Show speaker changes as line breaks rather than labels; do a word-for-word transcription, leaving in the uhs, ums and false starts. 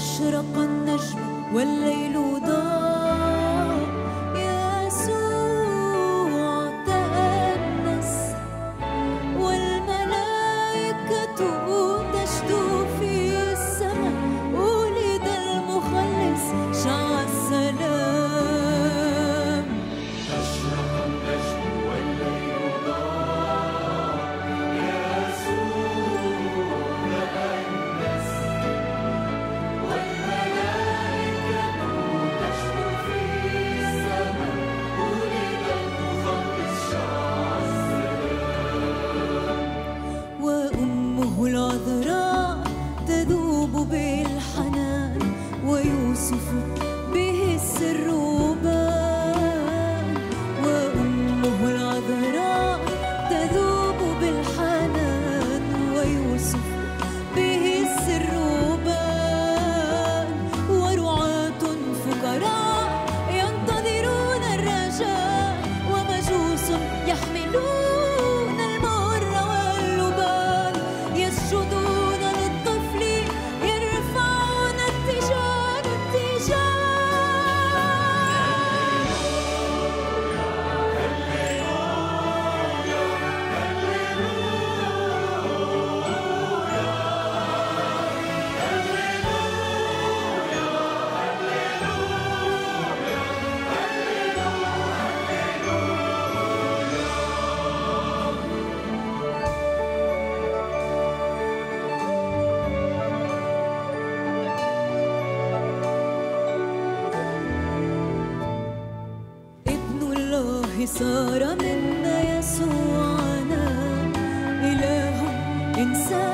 أشرق النجم والليل ضاء، يسوع تأنس والملائكة تشدو في السماء، ولد المخلص شع السلام.
أشرق النجم والليل ضاء، يسوع تأنس والملائكة تشدو في السماء، ولد المخلص شع السلام.
وأمه العذراء تذوب بالحنان، ويوسف به السر بان. وأمه العذراء تذوب بالحنان، ويوسف به السر بان. ورعاة فقراء ينتظرون الرجاء، ومجوس يحملون المر واللبان، يسجدون للطفل يرفعون التيجان التيجان. ابن الله صار منا يسوعنا، إله إنسان